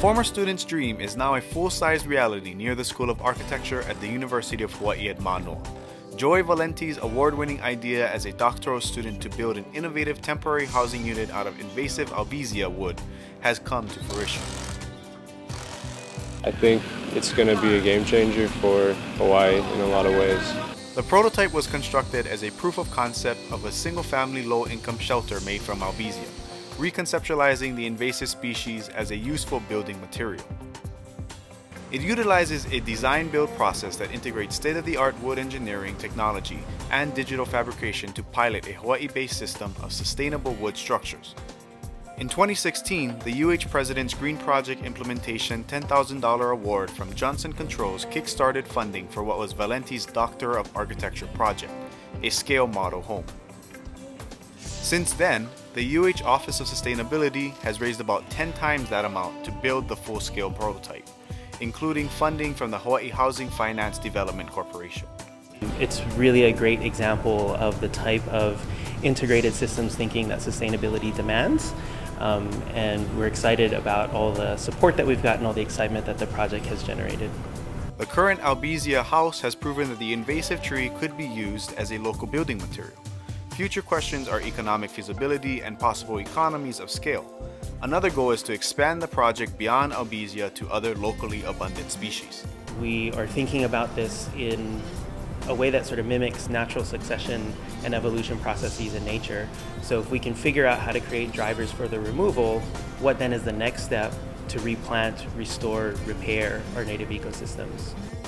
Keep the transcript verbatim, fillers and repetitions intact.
former student's dream is now a full-sized reality near the School of Architecture at the University of Hawaii at Mānoa. Joy Valenti's award-winning idea as a doctoral student to build an innovative temporary housing unit out of invasive Albizia wood has come to fruition. I think it's going to be a game changer for Hawaii in a lot of ways. The prototype was constructed as a proof of concept of a single-family low-income shelter made from Albizia, reconceptualizing the invasive species as a useful building material. It utilizes a design-build process that integrates state-of-the-art wood engineering technology and digital fabrication to pilot a Hawaii-based system of sustainable wood structures. In twenty sixteen, the U H President's Green Project Implementation ten thousand dollar award from Johnson Controls kick-started funding for what was Valenti's Doctor of Architecture project, a scale model home. Since then, the U H Office of Sustainability has raised about ten times that amount to build the full-scale prototype, including funding from the Hawaii Housing Finance Development Corporation. It's really a great example of the type of integrated systems thinking that sustainability demands. Um, and we're excited about all the support that we've gotten, all the excitement that the project has generated. The current Albizia house has proven that the invasive tree could be used as a local building material. Future questions are economic feasibility and possible economies of scale. Another goal is to expand the project beyond Albizia to other locally abundant species. We are thinking about this in a way that sort of mimics natural succession and evolution processes in nature. So if we can figure out how to create drivers for the removal, what then is the next step to replant, restore, repair our native ecosystems?